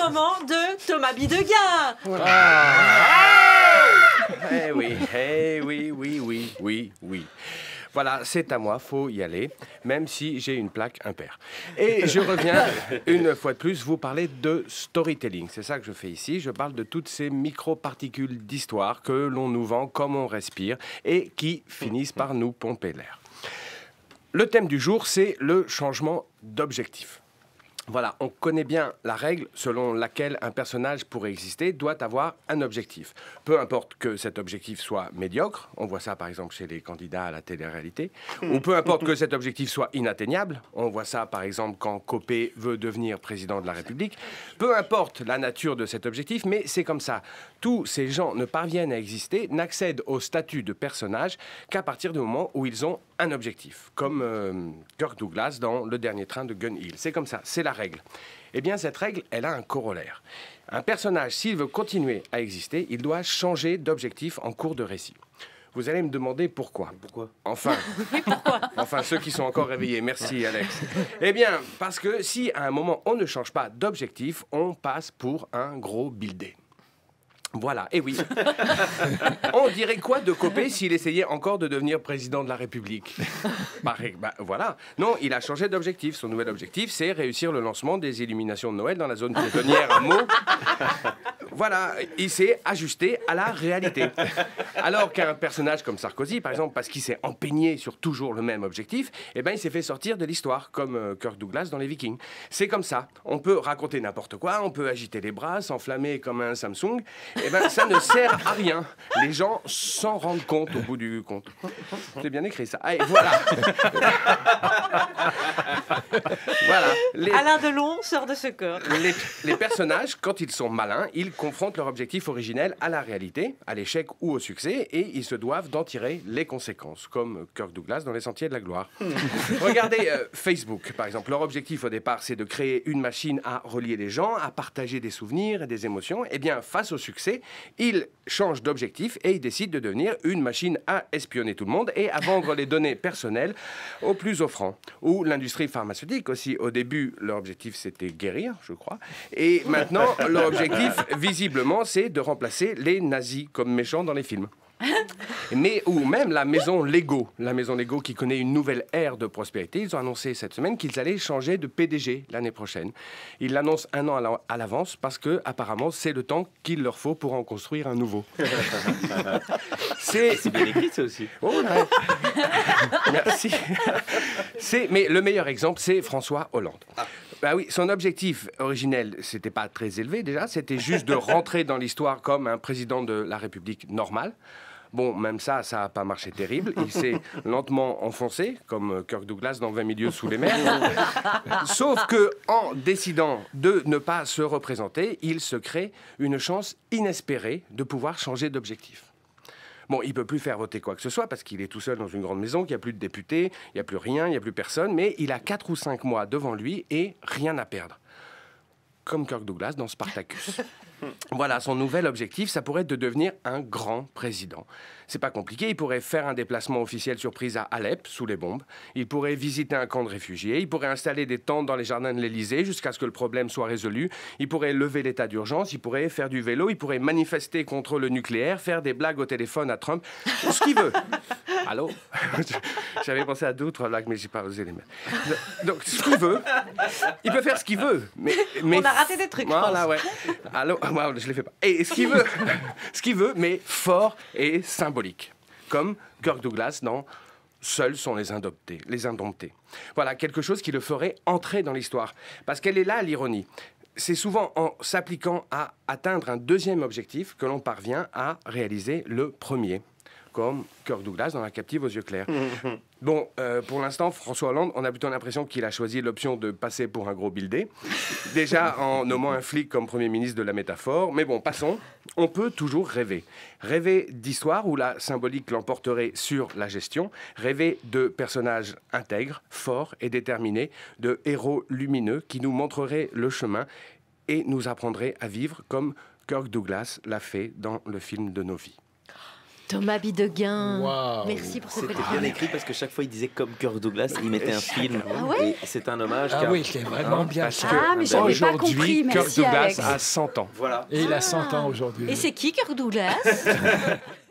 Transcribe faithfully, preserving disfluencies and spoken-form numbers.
moment de Thomas Bidegain. Ah. Eh oui, eh oui, oui, oui, oui, oui. Voilà, c'est à moi, faut y aller, même si j'ai une plaque impair. Et je reviens, une fois de plus, vous parler de storytelling. C'est ça que je fais ici. Je parle de toutes ces micro-particules d'histoire que l'on nous vend comme on respire et qui finissent par nous pomper l'air. Le thème du jour, c'est le changement d'objectif. Voilà, on connaît bien la règle selon laquelle un personnage, pour exister, doit avoir un objectif. Peu importe que cet objectif soit médiocre, on voit ça par exemple chez les candidats à la télé-réalité, ou peu importe que cet objectif soit inatteignable, on voit ça par exemple quand Copé veut devenir président de la République. Peu importe la nature de cet objectif, mais c'est comme ça. Tous ces gens ne parviennent à exister, n'accèdent au statut de personnage qu'à partir du moment où ils ont un objectif, comme euh, Kirk Douglas dans Le Dernier Train de Gun Hill. C'est comme ça, c'est la règle. Eh bien, cette règle, elle a un corollaire. Un personnage, s'il veut continuer à exister, il doit changer d'objectif en cours de récit. Vous allez me demander pourquoi. Pourquoi ? Enfin, pourquoi enfin, ceux qui sont encore réveillés. Merci, Alex. Eh bien, parce que si à un moment on ne change pas d'objectif, on passe pour un gros buildé. Voilà, et oui. On dirait quoi de Copé s'il essayait encore de devenir président de la République ? bah, bah, voilà. Non, il a changé d'objectif. Son nouvel objectif, c'est réussir le lancement des illuminations de Noël dans la zone piétonnière à Meaux. Voilà, il s'est ajusté à la réalité. Alors qu'un personnage comme Sarkozy, par exemple, parce qu'il s'est empeigné sur toujours le même objectif, eh ben, il s'est fait sortir de l'histoire, comme euh, Kirk Douglas dans Les Vikings. C'est comme ça. On peut raconter n'importe quoi, on peut agiter les bras, s'enflammer comme un Samsung. Eh ben, ça ne sert à rien. Les gens s'en rendent compte au bout du compte. C'est bien écrit, ça. Allez, voilà. Voilà. Les... Alain Delon sort de ce corps. Les, les personnages, quand ils sont malins, ils confrontent leur objectif originel à la réalité, à l'échec ou au succès, et ils se doivent d'en tirer les conséquences, comme Kirk Douglas dans Les Sentiers de la Gloire. Regardez euh, Facebook, par exemple. Leur objectif au départ, c'est de créer une machine à relier les gens, à partager des souvenirs et des émotions. Eh bien, face au succès, ils changent d'objectif et ils décident de devenir une machine à espionner tout le monde et à vendre les données personnelles aux plus offrants. Ou l'industrie pharmaceutique aussi. Au début, leur objectif, c'était guérir, je crois. Et maintenant, leur objectif, visiblement, c'est de remplacer les nazis comme méchants dans les films. Mais, ou même la maison Lego, la maison Lego qui connaît une nouvelle ère de prospérité. Ils ont annoncé cette semaine qu'ils allaient changer de P D G l'année prochaine. Ils l'annoncent un an à l'avance parce que apparemment c'est le temps qu'il leur faut pour en construire un nouveau. C'est bien écrit ça aussi. Oh, ouais. Merci. C'est mais le meilleur exemple, c'est François Hollande. Bah oui, son objectif originel, c'était pas très élevé déjà, c'était juste de rentrer dans l'histoire comme un président de la République normale. Bon, même ça, ça n'a pas marché terrible. Il s'est lentement enfoncé, comme Kirk Douglas dans vingt milieux sous les mers. Sauf que, en décidant de ne pas se représenter, il se crée une chance inespérée de pouvoir changer d'objectif. Bon, il ne peut plus faire voter quoi que ce soit parce qu'il est tout seul dans une grande maison, qu'il n'y a plus de députés, il n'y a plus rien, il n'y a plus personne, mais il a quatre ou cinq mois devant lui et rien à perdre. Comme Kirk Douglas dans Spartacus. Voilà, son nouvel objectif, ça pourrait être de devenir un grand président. C'est pas compliqué, il pourrait faire un déplacement officiel surprise à Alep, sous les bombes. Il pourrait visiter un camp de réfugiés. Il pourrait installer des tentes dans les jardins de l'Élysée jusqu'à ce que le problème soit résolu. Il pourrait lever l'état d'urgence. Il pourrait faire du vélo. Il pourrait manifester contre le nucléaire, faire des blagues au téléphone à Trump. Ce qu'il veut. Allô? J'avais pensé à d'autres blagues, mais j'ai pas osé les mettre. Donc, ce qu'il veut, il peut faire ce qu'il veut. Mais, mais on a raté des trucs, voilà, je pense. Ouais. Allô? Wow, je les fais pas. Et ce qu'il veut, ce qu'il veut, mais fort et symbolique. Comme Kirk Douglas dans Seuls sont les indomptés, les indomptés. Voilà, quelque chose qui le ferait entrer dans l'histoire. Parce qu'elle est là, l'ironie. C'est souvent en s'appliquant à atteindre un deuxième objectif que l'on parvient à réaliser le premier. Comme Kirk Douglas dans La captive aux yeux clairs. Bon, euh, pour l'instant, François Hollande, on a plutôt l'impression qu'il a choisi l'option de passer pour un gros buildé. Déjà en nommant un flic comme Premier ministre de la métaphore. Mais bon, passons. On peut toujours rêver. Rêver d'histoire où la symbolique l'emporterait sur la gestion. Rêver de personnages intègres, forts et déterminés. De héros lumineux qui nous montreraient le chemin et nous apprendraient à vivre comme Kirk Douglas l'a fait dans le film de nos vies. Thomas Bidegain. Waouh. Merci pour cette C'était belle bien chronique. écrit parce que chaque fois il disait comme Kirk Douglas, il mettait un film. Ah ouais Et c'est un hommage. Ah car- oui, c'est vraiment Hein, bien Parce ça. que Ah, mais j'avais pas compris, aujourd'hui, Kirk merci Douglas Alex. a cent ans. Voilà. Et il a cent ans aujourd'hui. Et c'est qui, Kirk Douglas?